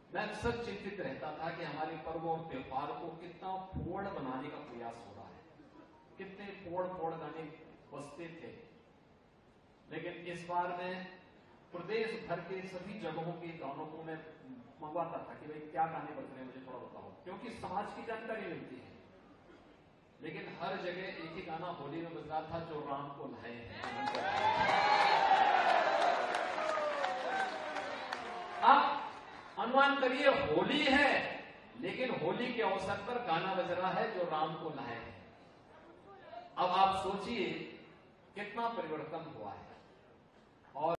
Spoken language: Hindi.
मैं अक्सर चिंतित रहता था कि हमारे पर्व और त्योहार को कितना फोड़ बनाने का प्रयास हो रहा है, कितने फोड़ गाने बजते थे। लेकिन इस बार मैं प्रदेश भर के सभी जगहों के गानों को मैं मंगवाता था कि भाई क्या गाने बज रहे हैं, मुझे थोड़ा बताओ, क्योंकि समाज की जानकारी मिलती है। लेकिन हर जगह एक ही गाना होली में बज रहा था, जो राम को लाए हैं। अब अनुमान करिए होली है, लेकिन होली के अवसर पर गाना बज रहा है जो राम को लाए हैं। अब आप सोचिए कितना परिवर्तन हुआ है।